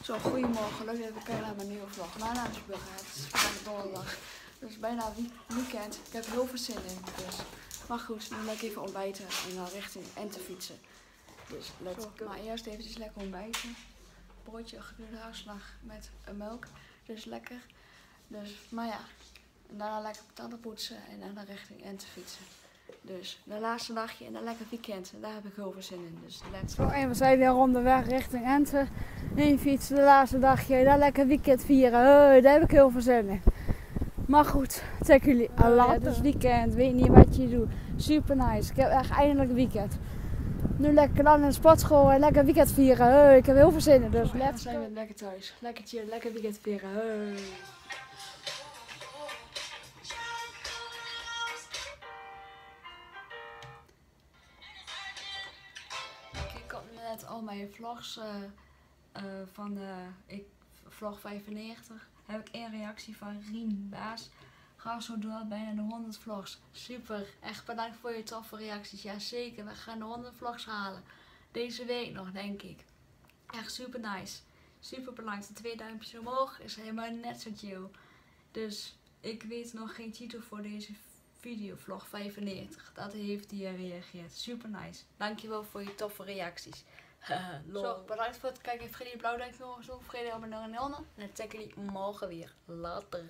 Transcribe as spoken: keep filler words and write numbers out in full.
Zo, goedemorgen. Leuk dat je kijkt naar mijn nieuwe vlog. Mijn naam is Burger. Het is vandaag donderdag. Dus bijna weekend. Ik heb er heel veel zin in. Dus. Maar goed, nu lekker even ontbijten en dan richting Ente fietsen. Dus let's go. Maar eerst even lekker ontbijten. Broodje gekleurde haarslag met een melk. Dus lekker. Dus, maar ja. En daarna lekker tanden poetsen en daarna richting Ente fietsen. Dus de laatste dagje en een lekker weekend. En daar heb ik heel veel zin in. Dus let's go. En we zijn weer onderweg richting Ente. Heen fietsen de laatste dagje. Daar lekker weekend vieren. Hey, daar heb ik heel veel zin in. Maar goed, check jullie al later. Het is weekend. Weet niet wat je doet. Super nice. Ik heb echt eindelijk een weekend. Nu lekker dan in de sportschool en lekker weekend vieren. Hey, ik heb heel veel zin in. Dus Dan let's zijn we go. lekker thuis. Lekker chillen, lekker weekend vieren. Hey. Ik had net al mijn vlogs uh, uh, van uh, ik, vlog vijfennegentig. Heb ik één reactie van Rien Baas. Ga zo door, bijna de honderd vlogs. Super, echt bedankt voor je toffe reacties. Ja zeker, we gaan de honderd vlogs halen. Deze week nog denk ik. Echt super nice. Super bedankt. De twee duimpjes omhoog is helemaal net zo chill. Dus ik weet nog geen titel voor deze video, vlog vijfennegentig. Dat heeft hij gereageerd. Super nice. Dankjewel voor je toffe reacties. Zo, bedankt voor het kijken. Vergeet niet blauw duimpje omhoog. Vergeet niet abonneren en dan checken jullie morgen weer. Later.